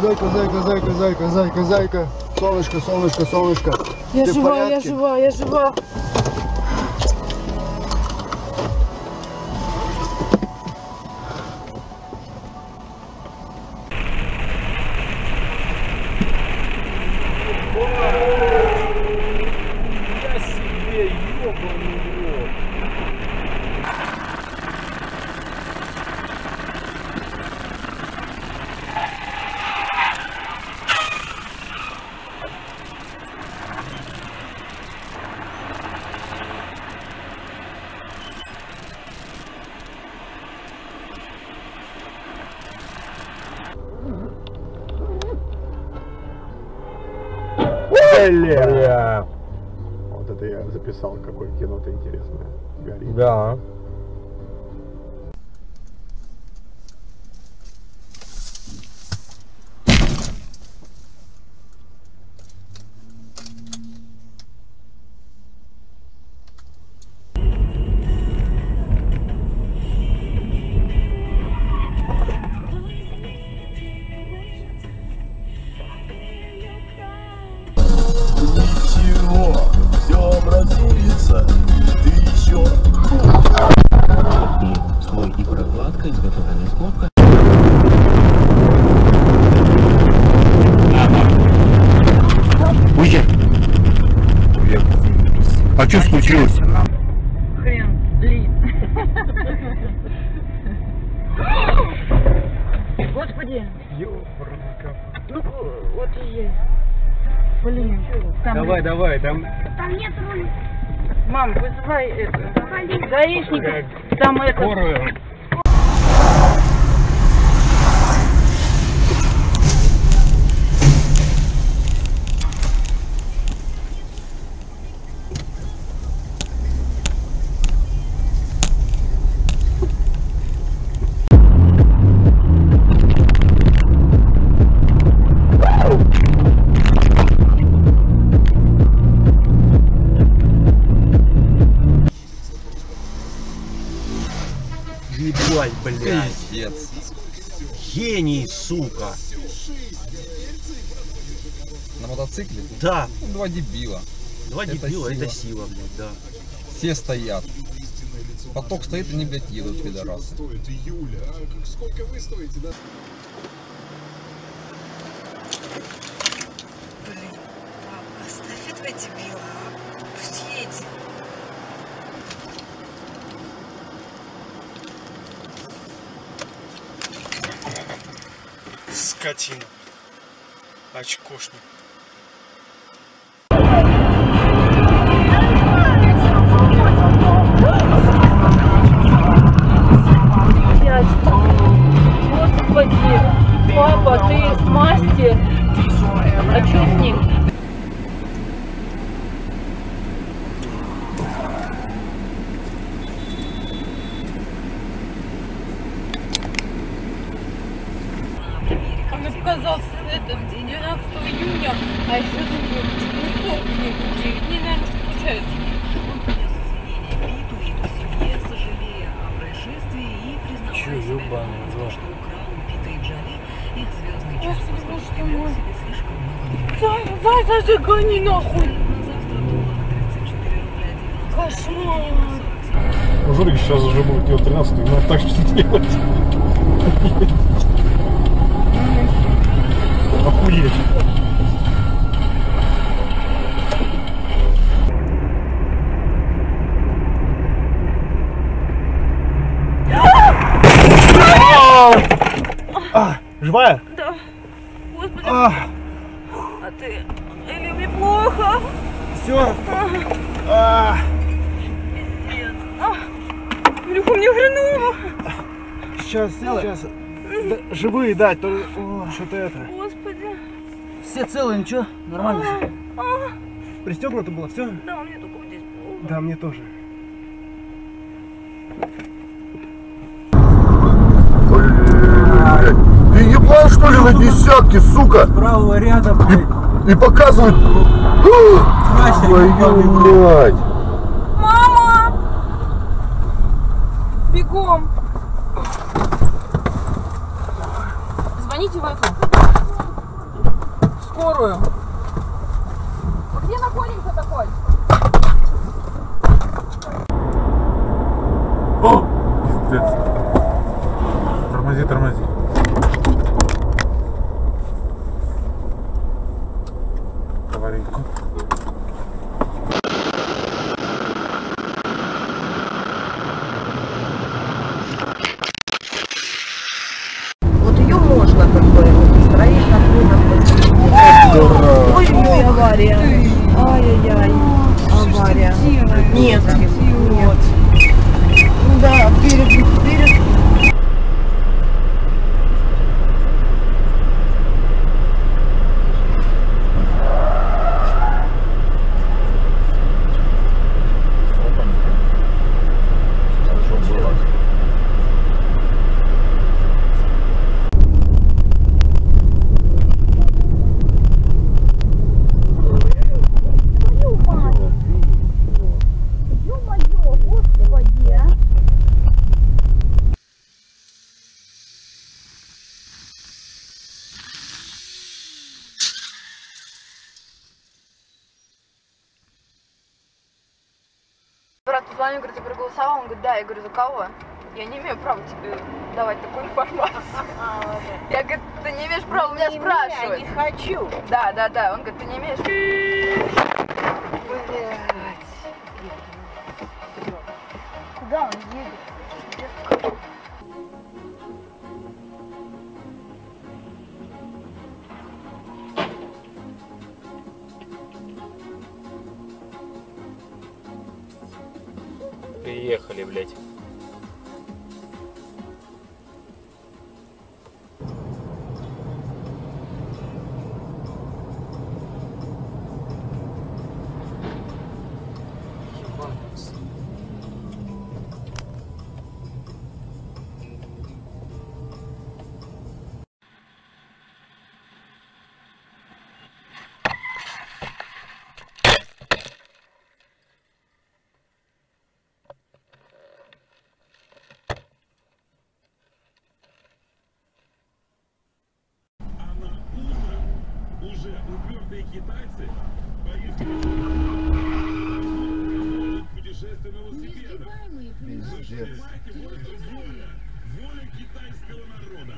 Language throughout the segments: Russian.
Зайка, зайка, зайка, зайка, зайка, зайка. Солнышко, солнышко, солнышко. Я жива, я жива, я жива. Я себе ёбаный рот. Бля. Вот это я записал, какое кино-то интересное. Горит. Да. Ничего, все образуется. Ты еще. И слой и прокладка, изготовленная скобка. Уйди. А что случилось? Хрен, блин. Господи. Ну, вот и есть. Блин. Там Давай, давай, там. Там нет руля. Мам, вызывай это. Гаишников. Там это. Скорую. Ебать, блядь. Гений, сука. На мотоцикле? Да. Два дебила. Два Это дебила, сила. это сила, блядь, да. Все стоят. Поток стоит, они, блядь, едут, пидорасы. Блин, папа, оставь этого дебила. Пусть едет. Скотина. Очкошник. Господи. Папа, ты мастер. А что с ним? Он отказался это 12 июня, а еще не наверное, что получается. Че, ебаный рот. Господи, боже ты мой. Зай, гони нахуй. Кошмар. Ну, Жорик сейчас уже будет делать 13, но так что делать. Охуеть. Живая? Да. Господи. А ты... Или мне плохо? Все. Пиздец. Илюха, мне хреново. Сейчас, сейчас. Да, живые, да, то что-то это. Господи. Все целые, ничего? Нормально все? Пристегнуто было, все? Да, мне только вот здесь плохо. Да, мне тоже. Ты ебал, что ли, на десятки, сука? Правого ряда, блядь. И показывают. Твою мать. Мама! Бегом! Звоните в окно. Скорую. Где находимся такой? О! Пиздец. Тормози, тормози. Аварийку. Вот ее можно как бы строить на ой, авария. Ай-яй-яй. Авария. Нет. Нет. Да, перед. Брат позвонил, говорит, ты проголосовал? Он говорит, да. Я говорю, за кого? Я не имею права тебе давать такую информацию. Я говорю, ты не имеешь права у меня спрашивать. Я не хочу. Да. Он говорит, ты не имеешь. Блядь. Куда он едет? Приехали, блядь. Уже упертые китайцы поистине путешествия на велосипедах. Понимаете, вот это воля китайского народа.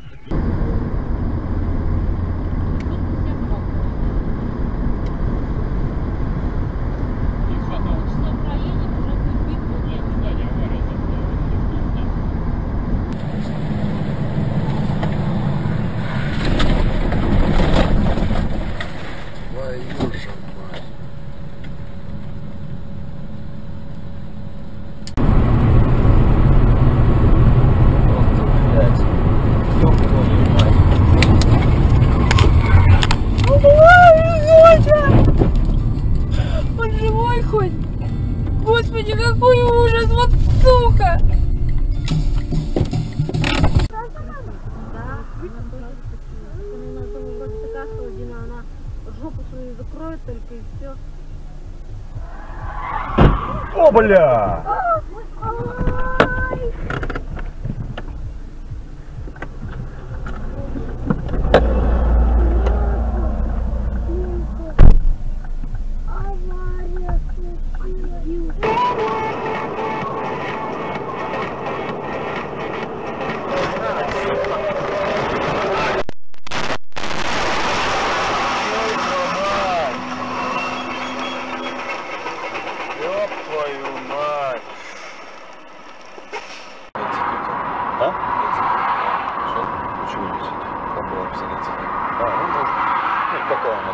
Господи, какой ужас, вот сука! Она жопу свою закроет только и все. О, бля!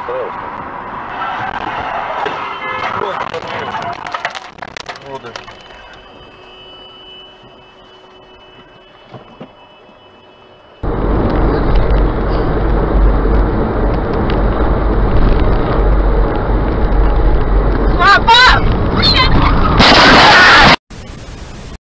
Воды.